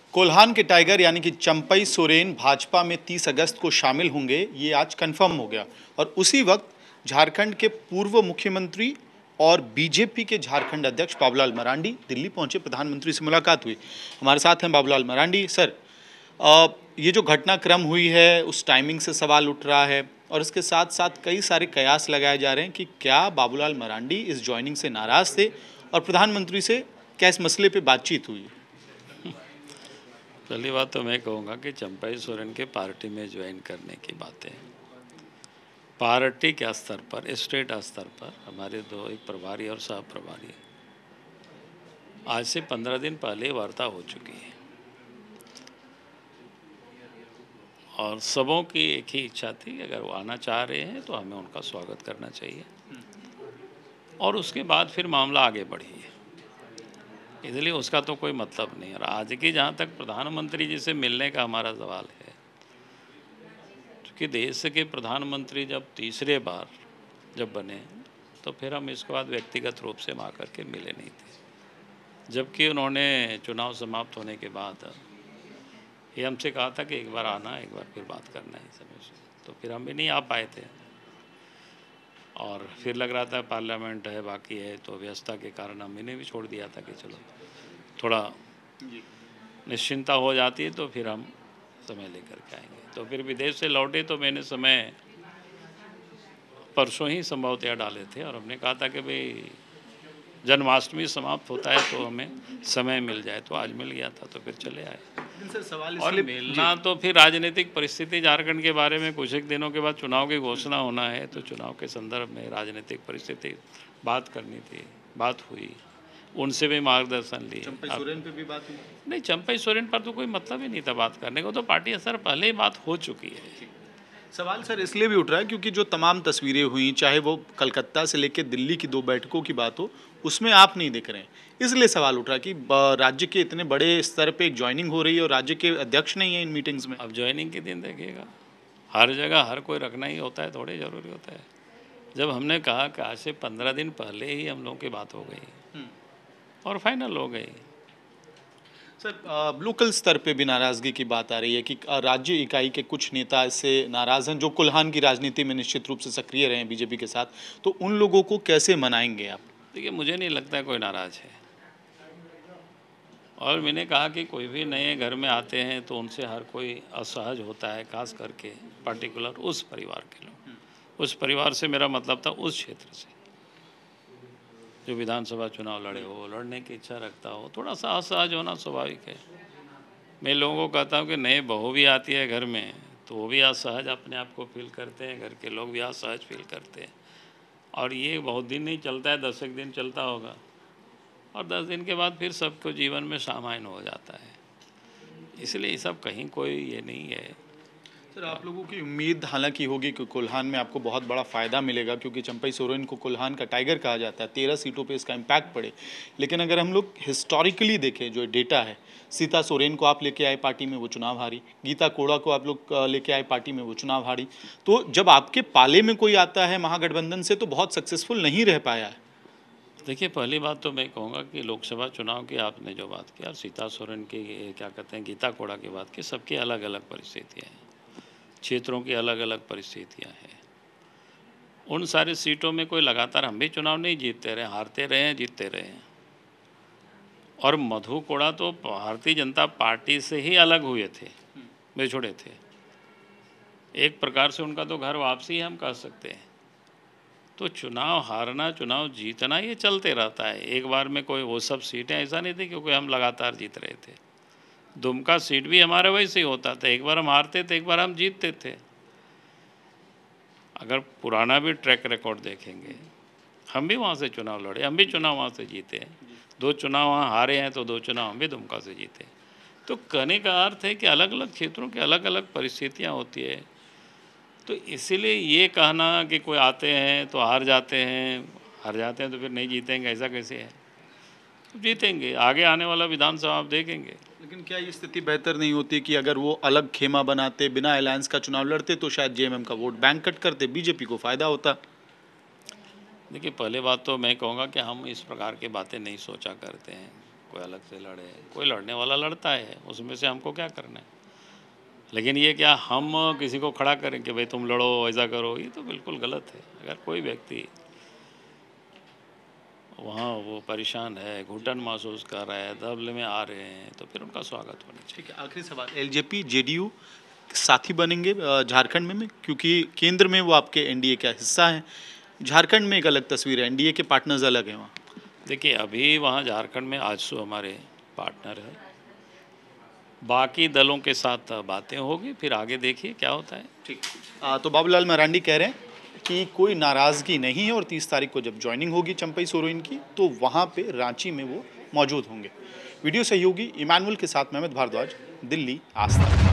कोल्हान के टाइगर यानी कि चंपई सोरेन भाजपा में 30 अगस्त को शामिल होंगे, ये आज कंफर्म हो गया। और उसी वक्त झारखंड के पूर्व मुख्यमंत्री और बीजेपी के झारखंड अध्यक्ष बाबूलाल मरांडी दिल्ली पहुंचे, प्रधानमंत्री से मुलाकात हुई। हमारे साथ हैं बाबूलाल मरांडी। सर, ये जो घटनाक्रम हुई है उस टाइमिंग से सवाल उठ रहा है और इसके साथ साथ कई सारे कयास लगाए जा रहे हैं कि क्या बाबूलाल मरांडी इस ज्वाइनिंग से नाराज थे और प्रधानमंत्री से क्या इस मसले पे बातचीत हुई? पहली बात तो मैं कहूँगा कि चंपई सोरेन के पार्टी में ज्वाइन करने की बातें पार्टी के स्तर पर, स्टेट स्तर पर हमारे एक प्रभारी और सह प्रभारी आज से 15 दिन पहले वार्ता हो चुकी है और सबों की एक ही इच्छा थी कि अगर वो आना चाह रहे हैं तो हमें उनका स्वागत करना चाहिए और उसके बाद फिर मामला आगे बढ़ी है, इसलिए उसका तो कोई मतलब नहीं। और आज की जहाँ तक प्रधानमंत्री जी से मिलने का हमारा सवाल है, क्योंकि देश के प्रधानमंत्री जब तीसरे बार जब बने तो फिर हम इसके बाद व्यक्तिगत रूप से वहाँ करके मिले नहीं थे, जबकि उन्होंने चुनाव समाप्त होने के बाद ये हमसे कहा था कि एक बार आना, एक बार फिर बात करना है समय से, तो फिर हम भी नहीं आ पाए थे और फिर लग रहा था पार्लियामेंट है, बाकी है, तो व्यस्तता के कारण हमने भी छोड़ दिया था कि चलो थोड़ा निश्चिंता हो जाती है तो फिर हम समय लेकर के आएंगे। तो फिर विदेश से लौटे तो मैंने समय परसों ही संभवतः डाले थे और हमने कहा था कि भाई जन्माष्टमी समाप्त होता है तो हमें समय मिल जाए, तो आज मिल गया था तो फिर चले आए। और मिलना तो फिर राजनीतिक परिस्थिति झारखंड के बारे में कुछ एक दिनों के बाद चुनाव की घोषणा होना है, तो चुनाव के संदर्भ में राजनीतिक परिस्थिति बात करनी थी, बात हुई, उनसे भी मार्गदर्शन लिए। चंपई सोरेन पे भी बात हुई? नहीं, चंपई सोरेन पर तो कोई मतलब ही नहीं था बात करने को, तो पार्टी स्तर पहले ही बात हो चुकी है। सवाल सर इसलिए भी उठ रहा है क्योंकि जो तमाम तस्वीरें हुई, चाहे वो कलकत्ता से लेकर दिल्ली की 2 बैठकों की बात हो, उसमें आप नहीं दिख रहे हैं, इसलिए सवाल उठ रहा है कि राज्य के इतने बड़े स्तर पे एक ज्वाइनिंग हो रही है और राज्य के अध्यक्ष नहीं है इन मीटिंग्स में। अब ज्वाइनिंग के दिन देखिएगा, हर जगह हर कोई रखना ही होता है, थोड़े जरूरी होता है। जब हमने कहा कि आज से 15 दिन पहले ही हम लोगों की बात हो गई और फाइनल हो गई। सर, लोकल स्तर पे भी नाराज़गी की बात आ रही है कि राज्य इकाई के कुछ नेता इससे नाराज़ हैं जो कोल्हान की राजनीति में निश्चित रूप से सक्रिय रहे हैं बीजेपी के साथ, तो उन लोगों को कैसे मनाएंगे आप? देखिए, मुझे नहीं लगता कोई नाराज़ है और मैंने कहा कि कोई भी नए घर में आते हैं तो उनसे हर कोई असहज होता है, खास करके पर्टिकुलर उस परिवार के लोग। उस परिवार से मेरा मतलब था उस क्षेत्र से जो विधानसभा चुनाव लड़े हो, लड़ने की इच्छा रखता हो, थोड़ा सा असहज होना स्वाभाविक है। मैं लोगों को कहता हूँ कि नए बहू भी आती है घर में तो वो भी असहज अपने आप को फील करते हैं, घर के लोग भी असहज फील करते हैं और ये बहुत दिन नहीं चलता है, 10 एक दिन चलता होगा और 10 दिन के बाद फिर सबको जीवन में सामान्य हो जाता है, इसलिए ये सब कहीं कोई ये नहीं है। सर, आप लोगों की उम्मीद हालांकि होगी कि कोल्हान में आपको बहुत बड़ा फ़ायदा मिलेगा क्योंकि चंपई सोरेन को कोल्हान का टाइगर कहा जाता है, 13 सीटों पे इसका इम्पैक्ट पड़े। लेकिन अगर हम लोग हिस्टोरिकली देखें, जो डेटा है, सीता सोरेन को आप लेके आए पार्टी में, वो चुनाव हारी। गीता कोड़ा को आप लोग लेके आए पार्टी में, वो चुनाव हारी। तो जब आपके पाले में कोई आता है महागठबंधन से तो बहुत सक्सेसफुल नहीं रह पाया है। देखिए, पहली बात तो मैं कहूँगा कि लोकसभा चुनाव की आपने जो बात की और सीता सोरेन की क्या कहते हैं गीता कोड़ा की बात की, सबकी अलग अलग परिस्थितियाँ हैं, क्षेत्रों की अलग अलग परिस्थितियाँ हैं। उन सारी सीटों में कोई लगातार हम भी चुनाव नहीं जीतते रहे, हारते रहे हैं, जीतते रहे हैं। और मधु कोड़ा तो भारतीय जनता पार्टी से ही अलग हुए थे, बिछुड़े थे, एक प्रकार से उनका तो घर वापसी हम कह सकते हैं। तो चुनाव हारना, चुनाव जीतना ये चलते रहता है, एक बार में कोई वो सब सीटें ऐसा नहीं थी क्योंकि हम लगातार जीत रहे थे। दुमका सीट भी हमारे वैसे ही होता था, एक बार हम हारते थे, एक बार हम जीतते थे। अगर पुराना भी ट्रैक रिकॉर्ड देखेंगे, हम भी वहाँ से चुनाव लड़े, हम भी चुनाव वहाँ से जीते हैं, 2 चुनाव वहाँ हारे हैं तो 2 चुनाव हम भी दुमका से जीते। तो कहने का अर्थ है कि अलग अलग क्षेत्रों की अलग अलग परिस्थितियाँ होती है, तो इसीलिए ये कहना कि कोई आते हैं तो हार जाते हैं तो फिर नहीं जीतेंगे, ऐसा कैसे है? तो जीतेंगे, आगे आने वाला विधानसभा आप देखेंगे। लेकिन क्या ये स्थिति बेहतर नहीं होती कि अगर वो अलग खेमा बनाते, बिना अलायंस का चुनाव लड़ते तो शायद जेएमएम का वोट बैंक कट करते, बीजेपी को फायदा होता? देखिए, पहले बात तो मैं कहूँगा कि हम इस प्रकार की बातें नहीं सोचा करते हैं। कोई अलग से लड़े, कोई लड़ने वाला लड़ता है, उसमें से हमको क्या करना है। लेकिन ये क्या हम किसी को खड़ा करें कि भाई तुम लड़ो, ऐसा करो, ये तो बिल्कुल गलत है। अगर कोई व्यक्ति वहाँ वो परेशान है, घुटन महसूस कर रहा है, दबले में आ रहे हैं, तो फिर उनका स्वागत होना चाहिए। ठीक है, आखिरी सवाल, एलजेपी जेडीयू साथी बनेंगे झारखंड में क्योंकि केंद्र में वो आपके एनडीए का हिस्सा है, झारखंड में एक अलग तस्वीर है, एनडीए के पार्टनर्स अलग हैं वहाँ। देखिए अभी वहाँ झारखंड में आजसू हमारे पार्टनर है, बाकी दलों के साथ बातें होगी, फिर आगे देखिए क्या होता है। ठीक, तो बाबूलाल मरांडी कह रहे हैं कि कोई नाराज़गी नहीं है और 30 तारीख को जब ज्वाइनिंग होगी चंपई सोरेन की तो वहाँ पे रांची में वो मौजूद होंगे। वीडियो सहयोगी इमानुअल के साथ मेहमद भारद्वाज, दिल्ली, आज तक।